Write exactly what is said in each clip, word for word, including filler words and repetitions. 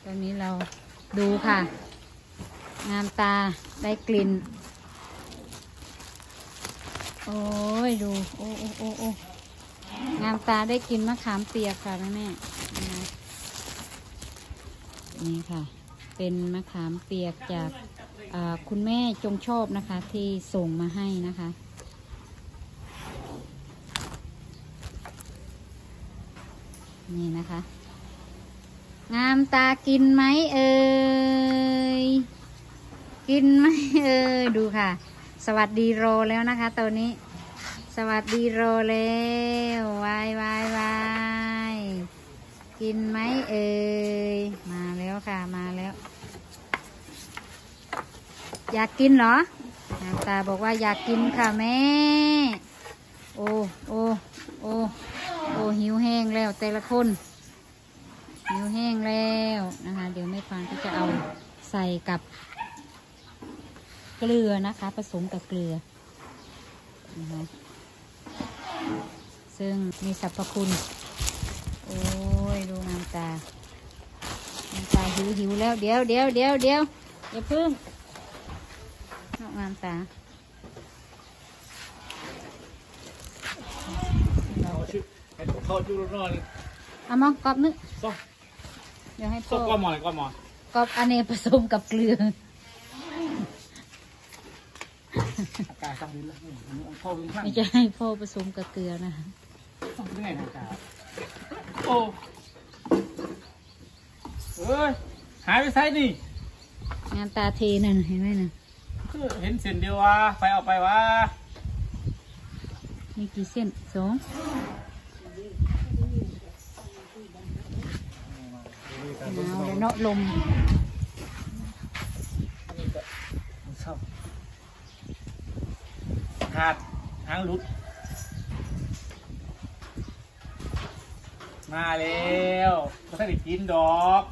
ตอนนี้เราดูค่ะงามตาได้กลิ่นโอ้ยดูโอ้โอ้โอ้โอ้งามตาได้กินมะขามเปียกค่ะแม่แม่นี่ค่ะเป็นมะขามเปียกจากคุณแม่จงชอบนะคะที่ส่งมาให้นะคะนี่นะคะงามตากินไหมเอ่ยกินไหมเอ่ยดูค่ะสวัสดีโรแล้วนะคะตัวนี้สวัสดีโรแล้ววายวายวายกินไหมเอ่ยมาแล้วค่ะมาแล้วอยากกินเหรองามตาบอกว่าอยากกินค่ะแม่โอ้โอ้โอ้โอ้หิวแห้งแล้วแต่ละคนหิวแห้งแล้วนะคะเดี๋ยวแม่ฟางก็จะเอาใส่กับเกลือนะคะผสมกับเกลือนะคะซึ่งมีสรรพคุณโอ้ยดูงามตางามตาหิวหิวแล้วเดี๋ยวเดี๋ยวเดี๋ยวเดี๋ยวอย่าพึ่งงามตาเขาดูรอนเอามากรอบนึกเดี๋ยวให้พ่อก็หมอนก็หมอนกรอบอันนี้ผสมกับเกลือนี่จะให้พ่อผสมกับเกลือนะคะโอ้เฮ้ยหายไปไซนี่งานตาเทนั่นเห็นไหมน่ะคือเห็นเส้นเดียววะไปเอาไปวะมีกี่เส้นสองหนาวเลยเนาะลมขาดหางลุดมาแล้วก็ได้กินดอก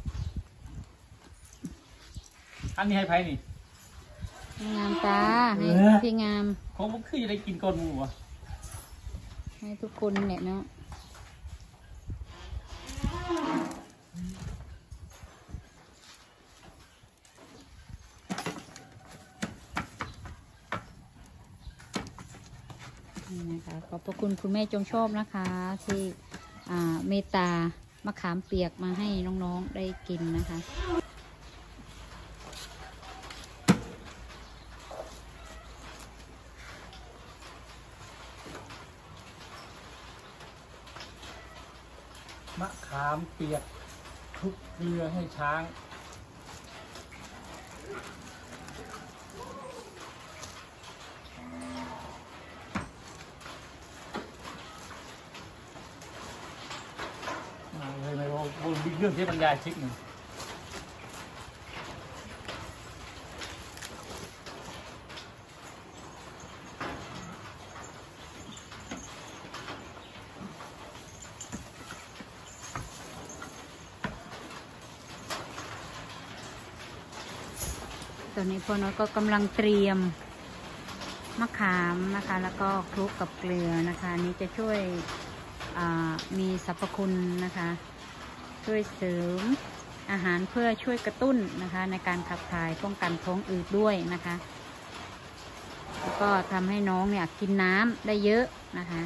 อันนี้ให้ไผ่นี่งามตาให้พี่งามของผมคือจะได้กินก่อนหมูวะให้ทุกคนเนี่ยเนาะนี่นะคะขอบพระคุณคุณแม่จงชอบนะคะที่เมตตามะขามเปียกมาให้น้องๆได้กินนะคะมะขามเปียกคลุกเกลือให้ช้างเลยไม่รู้บนบิ๊กเรื่องที่บรรยายชิกหนึ่งตอนนี้พ่อน้อยก็กำลังเตรียมมะขามนะคะแล้วก็คลุกกับเกลือนะคะนี้จะช่วยมีสรรพคุณนะคะช่วยเสริมอาหารเพื่อช่วยกระตุ้นนะคะในการขับถ่ายป้องกันท้องอืดด้วยนะคะแล้วก็ทำให้น้องเนี่ยกินน้ำได้เยอะนะคะ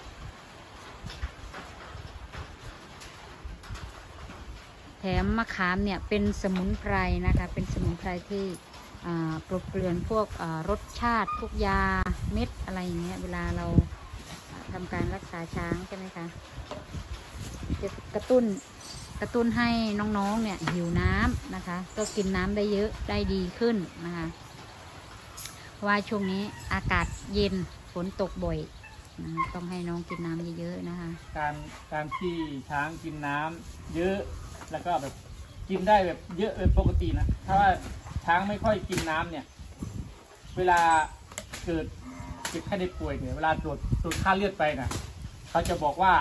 แถมมะขามเนี่ยเป็นสมุนไพรนะคะเป็นสมุนไพรที่ปลดเกลื่อนพวกรสชาติพวกยาเม็ดอะไรอย่างเงี้ยเวลาเราทำการรักษาช้างใช่ไหมคะจะกระตุ้นกระตุ้นให้น้องๆเนี่ยหิวน้ำนะคะก็กินน้ำได้เยอะได้ดีขึ้นนะคะเพราะว่าช่วงนี้อากาศเย็นฝนตกบ่อยนะต้องให้น้องกินน้ำเยอะๆนะคะการการที่ช้างกินน้ำเยอะแล้วก็แบบกินได้แบบเยอะเป็นปกตินะถ้าว่าช้างไม่ค่อยกินน้ำเนี่ยเวลาเกิดเจ็บไข้ได้ป่วยเนี่ยเวลาตรวจตรวจค่าเลือดไปนะเขาจะบอกว่า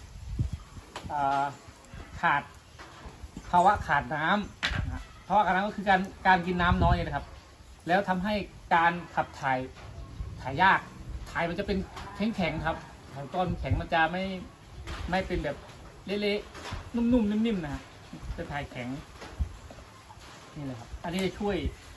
ขาดภาวะขาดน้ำนะภาวะขาดน้ำก็คือการการกินน้ำน้อยนะครับแล้วทำให้การขับถ่ายถ่ายยากถ่ายมันจะเป็นแข็งแข็งครับตอนแข็งมันจะไม่ไม่เป็นแบบเละๆนุ่มๆนิ่มๆนะจะถ่ายแข็งนี่เลยครับอันนี้จะช่วย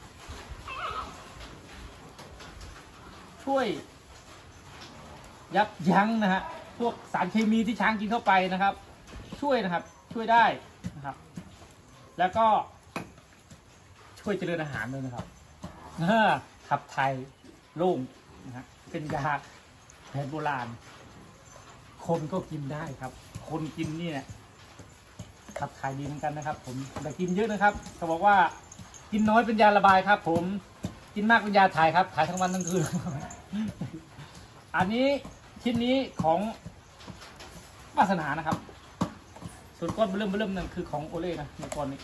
ช่วยยับยั้งนะฮะพวกสารเคมีที่ช้างกินเข้าไปนะครับ ช่วยนะครับช่วยได้นะครับ แล้วก็ช่วยเจริญอาหารด้วยนะครับขับถ่ายโล่งนะฮะเป็นยาแผนโบราณคนก็กินได้ครับ คนกินนี่เนี่ยขับถ่ายดีเหมือนกันนะครับ ผมแต่กินเยอะนะครับเขาบอกว่ากินน้อยเป็นยาระบายครับ ผมกินมากเป็นยาถ่ายครับถ่ายทั้งวันทั้งคืน อันนี้ชิ้นนี้ของวาสนานะครับ ส่วนก้อนเริ่มเริ่มนั่นคือของโอเล่นะในก้อนนี้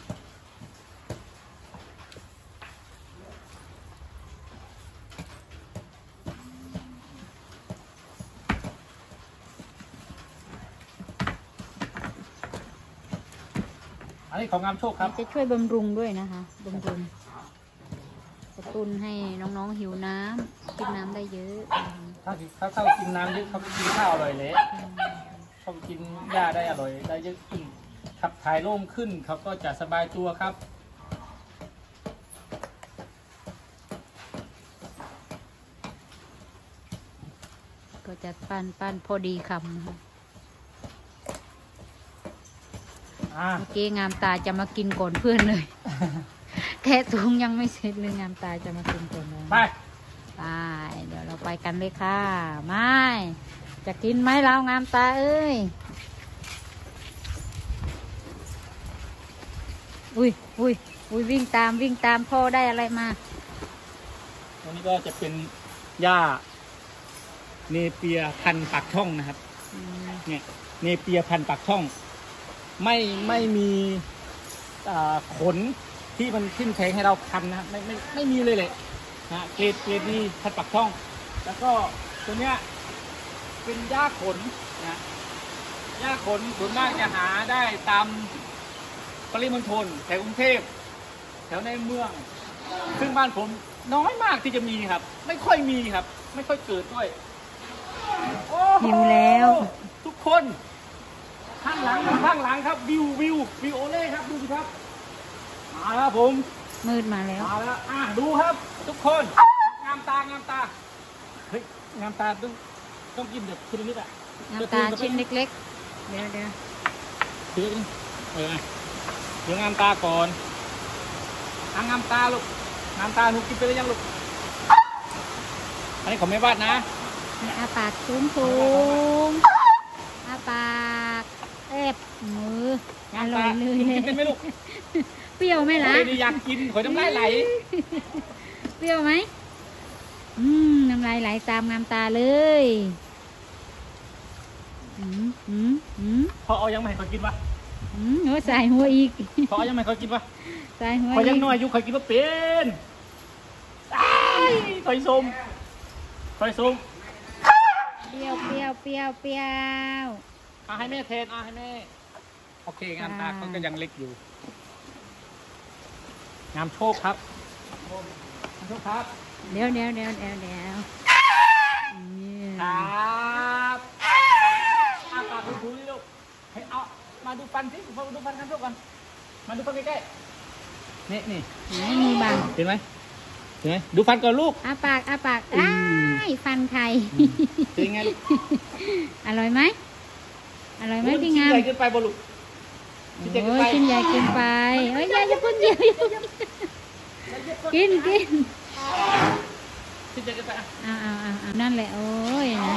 อันนี้ของงามโชคครับจะช่วยบำรุงด้วยนะคะบำรุงกระตุ้นให้น้องๆหิวน้ำกินน้ำได้เยอะถ้าถ้าเขากินน้ำเยอะเขากินข้าวอร่อยเลยเขากินหญ้าได้อร่อยได้เยอะขึ้นขับถ่ายโล่งขึ้นเขาก็จะสบายตัวครับก็จะปั้นปั้นพอดีคำนะคะเมื่อกี้งามตาจะมากินก่อนเพื่อนเลย แค่ถุงยังไม่เสร็จเลยงามตาจะมากินก่อนเลยไปไปเดี๋ยวเราไปกันเลยค่ะไม่จะกินไหมเรางามตาเอ้ยอุ้ยอุ้ยอุ้ยวิ่งตามวิ่งตามพ่อได้อะไรมาวันนี้ก็จะเป็นหญ้าเนเปียพันปากช่องนะครับเนี่ยเนเปียพันปากช่องไม่ไม่มีขนที่มันทิ่มแทงให้เราคันนะครับไม่ไม่ไม่มีเลยเลยนะเกรดเกรดนี้พันปากช่องแล้วก็ตัวเนี้ยเป็นหญ้าขนนะหญ้าขนส่วนมากจะหาได้ตามปริมณฑลแถวกรุงเทพแถวในเมืองซึ่งบ้านผมน้อยมากที่จะมีครับไม่ค่อยมีครับไม่ค่อยเกิดด้วยหิวแล้วทุกคนข้างหลังข้างหลังครับวิววิววิวโอเล่ครับดูสิครับมาแล้วผมมืดมาแล้วมาแล้วอ่ะดูครับทุกคนงามตางามตาเฮ้ยงามตาต้องต้องกินแบบชิ้นนิดอ่ะงามตาชิ้นเล็กๆเดี๋ยวเดี๋ยวเดี๋ยวเออเดี๋ยวงามตาก่อนอ่ะงามตาลูกงามตาหนูกินไปได้ยังลูกอันนี้ของแม่บ้านนะอาปากสูงสูงอาปากเอฟมืออร่อยเลยกินเป็นไหมลูกเปรี้ยวไหมล่ะอยากกินขอยน้ำลายไหลเปรี้ยวไหมอืมน้ำลายไหลตามงามตาเลยอืมอืมอืมพอเอายังไม่ให้เขากินวะอืมโอ้ใส่หัวอีกพอเอายังไม่ให้เขากินวะใส่หัวขอยังน้อยอยู่ขอยกินว่าเป็นขอยส้มขอยส้มเปรี้ยวเปรี้ยวเปรี้ยวเปรี้ยวเอาให้แม่เทนเอาให้แม่โอเคงามตาเขาก็ยังเล็กอยู่งามโชคครับงามโชคครับเดี๋ยวเดี๋ยวเดี๋ยวเดี๋ยวเดี๋ยวครับอาปากดูๆนี่ลูกให้เอามาดูฟันสิมาดูฟันกันทุกคนมาดูฟันใกล้ๆนี่นี่ไม่มีบางเห็นไหมเห็นไหมดูฟันก่อนลูกอาปากอาปากอ้ายฟันไข่เป็นไงลูกอร่อยไหมอร่อยไหมพี่งามชิ้นใหญ่เกินไปบ่ลูกโอ้ยชิ้นใหญ่เกินไปเอ้ยยายจะพูดเยอะกินกินชิ้นใหญ่เกินไปอ่าอ่าอ่านั่นแหละโอ้ยนะ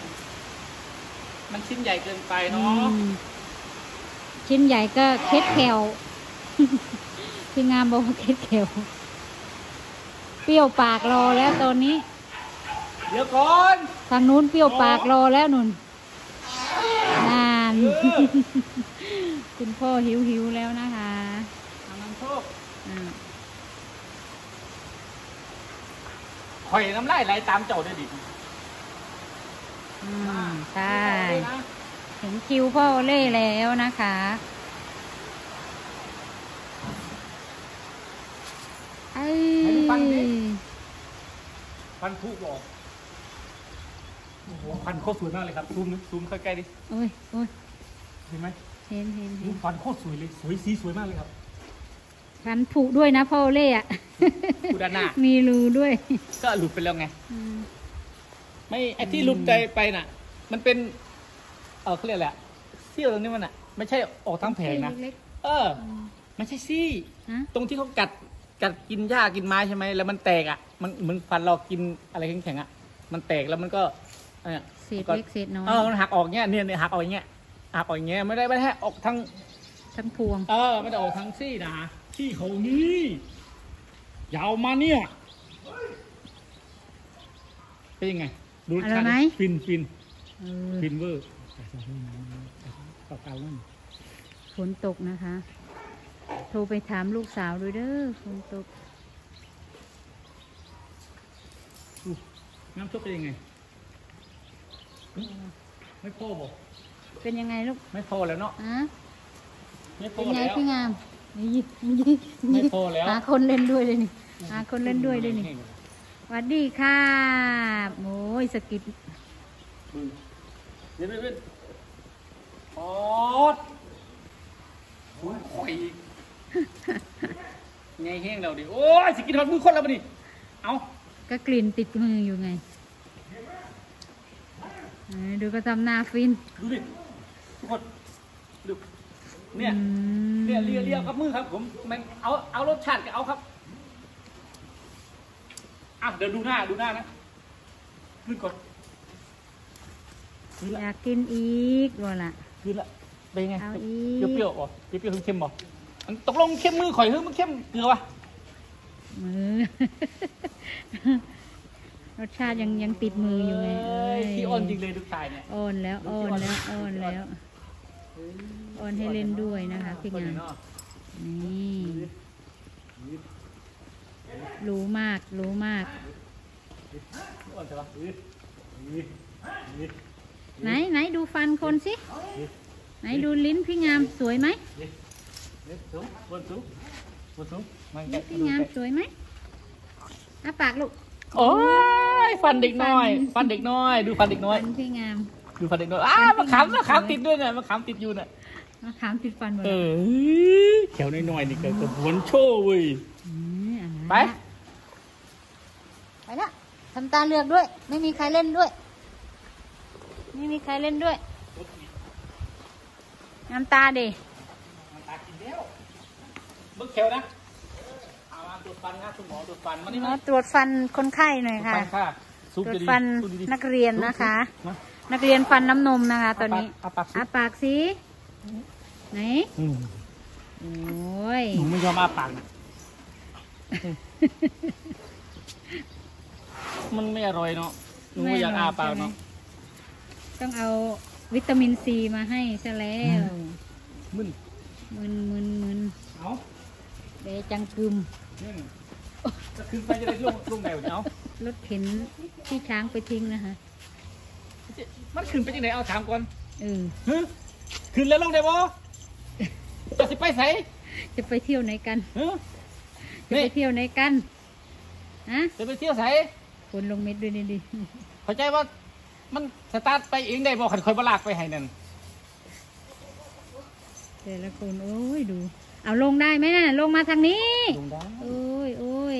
มันชิ้นใหญ่เกินไปเนาะชิ้นใหญ่ก็เคล็ดแขวพี่งามบอกว่าเคล็ดแขวเปรี้ยวปากรอแล้วตอนนี้เดี๋ยวก่อนทางนู้นเปรี้ยวปากรอแล้วนุ่นนานคุณพ่อหิวหิวแล้วนะคะทางน้ำโชคข่อยน้ำลายไหลตามเจ้าได้ดิอืมใช่ถึงคิวพ่อเล่แล้วนะคะไอ้ฟันทุกบอกโอ้โหฟันโคตรสวยมากเลยครับซูมซูมใกล้ๆดิโอ้ยโอ้ยเห็นไหมเห็นเห็นเห็ดูนฟันโคตรสวยเลยสวยสีสวยมากเลยครับฟันผุด้วยนะพ่อเล่อะดูด้านหน้ามีรูด้วยก็หลุดไปแล้วไงอืมไม่ไอ้ที่หลุดใจไปน่ะ มันเป็น เออเขาเรียกอะไรอะเสี้ยวตรงนี้มันอ่ะ ไม่ใช่ออกทั้งแผงนะเล็กเออๆอืมไม่ใช่ซี่ฮะตรงที่เขากัดกัดกินหญ้ากินไม้ใช่ไหมแล้วมันแตกอ่ะ มันเหมือนฟันเรากินอะไรแข็งๆอ่ะ มันแตกแล้วมันก็เนี่ยเศษเล็กเศษน้อยเออมันหักออกเงี้ยเนี่ยเนี่ยหักออกอย่างเงี้ยหักออกอย่างเงี้ยไม่ได้ไม่ได้ให้ออกทั้งทั้งพวงเออไม่ได้ออกทั้งซี่นะซี่เขานี่ยาวมาเนี่ยเป็นยังไงดูรสชาติอะไรไหมฟินฟินเออฟินเวอร์เก่าๆนั่นฝนตกนะคะ โทรไปถามลูกสาวด้วยเด้อฝนตกอู้น้ำซุปเป็นยังไงหึไม่พอบอกเป็นยังไงลูกไม่พอแล้วเนาะฮะไม่พเป็อนไงแล้วพี่งามนี่ยินี่ไม่พอแล้วหาคนเล่นด้วยเลยนี่หาคนเล่นด้วยเลยนี่สวัสดีค่ะโอ้ยสกิดเดี๋ยวเดี๋ยวเดี๋ยวปอดโอ้ยข่อยอีกไงแห้งเราดิโอ้ยสิกินทอดมือคนแล้วปะนี่เอาก็กลิ่นติดมืออยู่ไงเออดูก็ทำหน้าฟินดูดิทุกคนดูเนี่ยอืมเนี่ยเลียเลียกับมือครับผมมันเอาเอารสชาติก็เอาครับอ่ะเดี๋ยวดูหน้าดูหน้านะขึ้นก่อนขึ้นอละยากกินอีกบ่ล่ะขึ้นละเป็นไงเอาอีเปกรี้ยวๆบ่เปรี้ยวๆเค็มๆบ่มันตกลงเข้มมือข่อยเฮ้ยมันเข้มเกลือวะมือ รสชาติยังยังติดมืออยู่ไงเอ้ยที่อ่อนจริงเลยลูกชายเนี่ยอ่อนแล้วอ่อนแล้วอ่อนแล้วอ่อนให้เล่นด้วยนะคะพี่งามนี่รู้มากรู้มากอ่อนใช่ปะไหนไหนดูฟันคนสิไหนดูลิ้นพี่งามสวยไหมสูงบนสูงบนสูงมาลิ้นพี่งามสวยไหมอ้าปากลูกโอ้ยฟันเด็กน้อย ฟันเด็กน้อย ดูฟันเด็กน้อยฟันพี่งามดูฟันเด็กน้อยอ้ามาขำมาขำติดด้วยเนี่ยมาขำติดอยู่เนี่ยมะขามติดฟันหมดเอเลยอแถวน้อยๆนี่เกิดกับหวนโชว์เว้ยมอ่าไปไปละทำตาเลือกด้วย ไม่มีใครเล่นด้วย ไม่มีใครเล่นด้วยน้ำตาดิมันตากินแล้วเบิกแถวนะเอามาตรวจฟันนะคุณหมอตรวจฟันมานี่หมมาอตรวจฟันคนไข้หน่อยตรวจค่ะฟันค่ะตซูมรวจดีๆฟันซูมดีๆนักเรียนนะคะมานักเรียนฟันน้ำนมนะคะตอนนี้อาปากอาปากสิไหนอืมโอ้ยหนูไม่ยอมอาปากมันไม่อร่อยเนาะหนูไม่อยากอาปากเนาะต้องเอาวิตามินซีมาให้ซะแล้วมึนมึนมึนมึนเอาเดจังกึมเนี่ยจะขึ้นไปจะได้ลงลงไหนวะเนี่ยเอารถเข็นที่ช้างไปทิ้งนะคะมันขึ้นไปยังไงเอาถามก่อนเออฮึขึ้นแล้วลงได้บ่จะสิไปไสจะไปเที่ยวไหนกันฮึจะไปเที่ยวไหนกันฮะจะไปเที่ยวไสคนลงเม็ดด้วยนี่ดิเข้าใจว่ามันสตาร์ทไปเองได้บ่ขันคอยบลากไปให้นั่นแต่ละคนโอ้ยดู เอาลงได้ไหมน่ะลงมาทางนี้ลงได้โอ้ยโอ้ย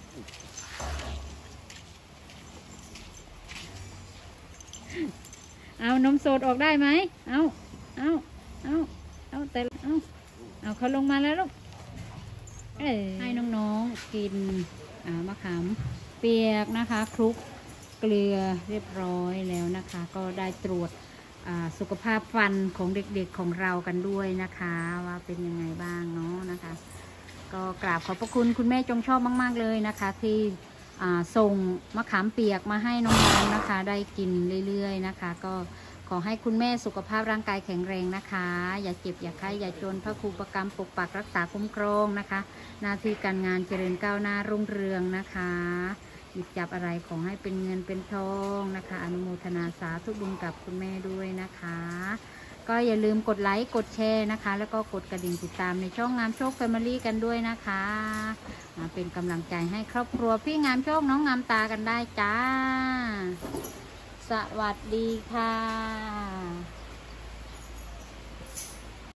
เอานมสดออกได้ไหมเอาเอาเอาเอาแต่เอาเอาเขาลงมาแล้วลูกเอ้ยให้น้องๆกินอ่ามะขามเปียกนะคะคลุกเกลือเรียบร้อยแล้วนะคะ ก็ได้ตรวจอ่าสุขภาพฟันของเด็กๆของเรากันด้วยนะคะ ว่าเป็นยังไงบ้างเนาะนะคะ ก็กราบขอบพระคุณคุณแม่จงชอบมากๆเลยนะคะ ที่อ่าส่งมะขามเปียกมาให้น้องๆนะคะ ได้กินเรื่อยๆนะคะ ก็ขอให้คุณแม่สุขภาพร่างกายแข็งแรงนะคะ อย่าเจ็บอย่าไข้อย่าจนพระครูประกรรมปกปักรักษาคุ้มครองนะคะหน้าที่การงานเจริญก้าวหน้ารุ่งเรืองนะคะหยิบจับอะไรขอให้เป็นเงินเป็นทองนะคะอนุโมทนาสาธุบุญกับคุณแม่ด้วยนะคะ ก็อย่าลืมกดไลค์กดแชร์นะคะ แล้วก็กดกระดิ่งติดตามในช่องงามโชคแฟมิลี่กันด้วยนะคะมาเป็นกำลังใจให้ครอบครัวพี่งามโชคน้องงามตากันได้จ้า สวัสดีค่ะ